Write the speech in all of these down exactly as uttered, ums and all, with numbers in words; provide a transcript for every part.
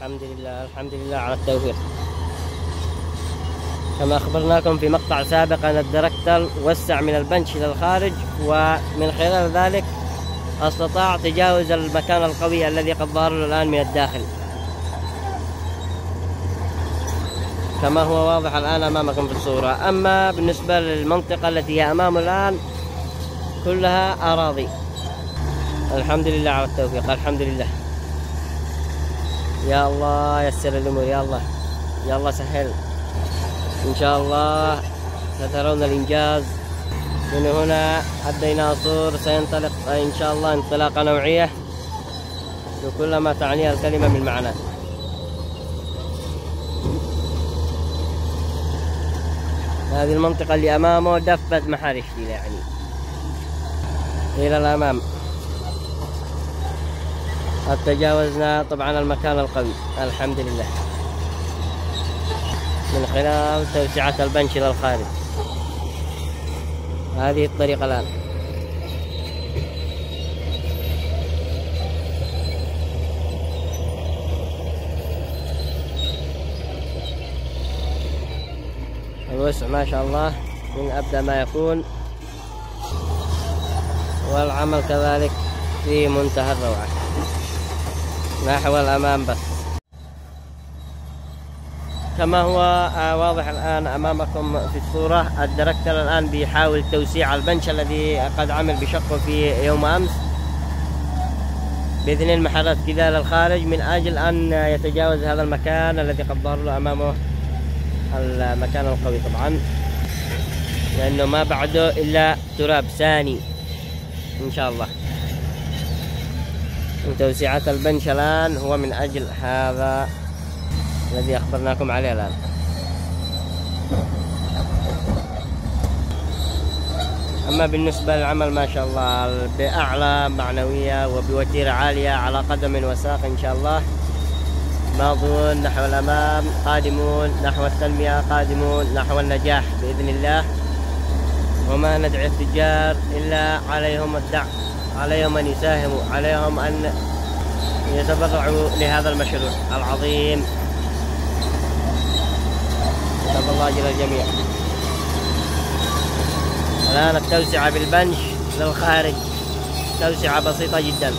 الحمد لله الحمد لله على التوفيق. كما أخبرناكم في مقطع سابق أن الدركتر وسع من البنش إلى الخارج، ومن خلال ذلك استطاع تجاوز المكان القوي الذي قد ظهر له الآن من الداخل، كما هو واضح الآن أمامكم في الصورة. أما بالنسبة للمنطقة التي هي أمامه الآن كلها أراضي. الحمد لله على التوفيق، الحمد لله. يا الله يسر الأمور، يا الله يا الله سهل. إن شاء الله سترون الإنجاز. من هنا الديناصور سينطلق إن شاء الله انطلاقة نوعية بكل ما تعنيها الكلمة من معنى. هذه المنطقة اللي أمامه دفت محارش يعني إلى الأمام. قد تجاوزنا طبعا المكان القوي الحمد لله من خلال توسعة البنش إلى الخارج. هذه الطريقة الآن. الوسع ما شاء الله من أبدأ ما يكون، والعمل كذلك في منتهى الروعة نحو الأمام. بس كما هو واضح الآن أمامكم في الصورة، الدركتر الآن بيحاول توسيع البنش الذي قد عمل بشقه في يوم أمس باثنين محرات كذا للخارج، من أجل أن يتجاوز هذا المكان الذي قد ظهر له أمامه المكان القوي طبعا، لأنه ما بعده إلا تراب ثاني إن شاء الله. وتوسعة البنش الآن هو من أجل هذا الذي أخبرناكم عليه الآن. أما بالنسبة للعمل ما شاء الله بأعلى معنوية وبوتيرة عالية على قدم وساق إن شاء الله. ماضون نحو الأمام، قادمون نحو التنمية، قادمون نحو النجاح بإذن الله. وما ندعي التجار إلا عليهم الدعم، عليهم أن يساهموا، عليهم أن يتبرعوا لهذا المشروع العظيم. كتب الله أجر الجميع. الآن التوسعة بالبنش للخارج توسعة بسيطة جدا.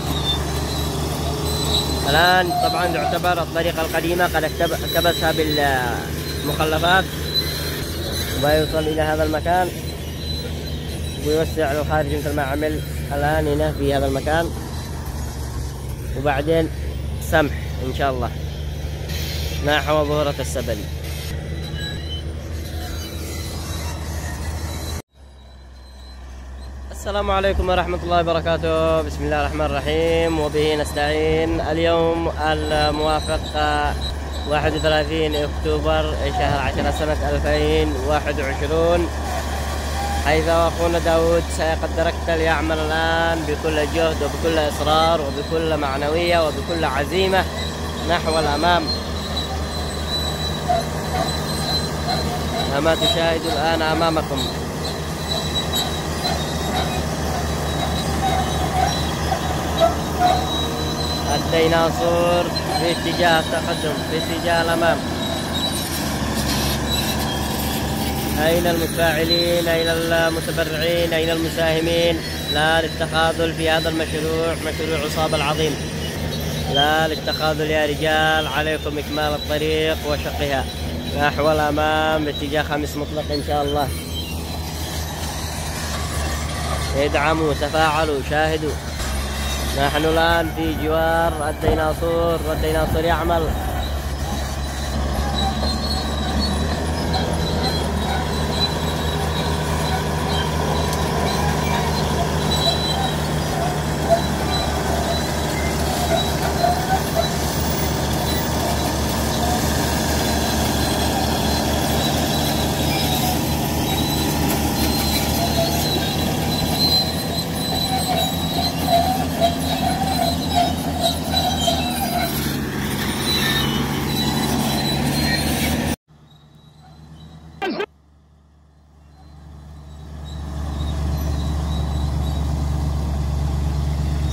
الآن طبعا تعتبر الطريقة القديمة قد اكتبسها بالمخلفات، ويوصل إلى هذا المكان ويوسع للخارج مثل ما عمل الآن هنا في هذا المكان، وبعدين سمح إن شاء الله نحو ظهورة السبلي. السلام عليكم ورحمة الله وبركاته. بسم الله الرحمن الرحيم وبه نستعين. اليوم الموافق واحد وثلاثين أكتوبر شهر عشرة سنة ألفين وواحد وعشرين، حيث أخونا داود سيقد دركتر يعمل الآن بكل جهد وبكل إصرار وبكل معنوية وبكل عزيمة نحو الأمام. كما تشاهدوا الآن أمامكم الديناصور في اتجاه التقدم، في اتجاه الأمام. أين المتفاعلين؟ أين المتبرعين؟ أين المساهمين؟ لا للتخاذل في هذا المشروع، مشروع عصابة العظيم. لا للتخاذل يا رجال، عليكم إكمال الطريق وشقها نحو الأمام باتجاه خمس مطلق إن شاء الله. ادعموا، تفاعلوا، شاهدوا. نحن الآن في جوار الديناصور والديناصور يعمل.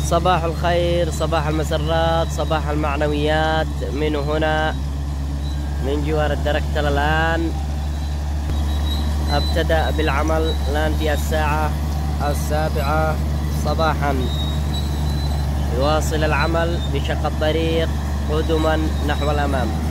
صباح الخير، صباح المسرات، صباح المعنويات. من هنا من جوار الدركتر الآن ابتدأ بالعمل. الآن في الساعة السابعة صباحا، يواصل العمل بشق الطريق قدما نحو الأمام.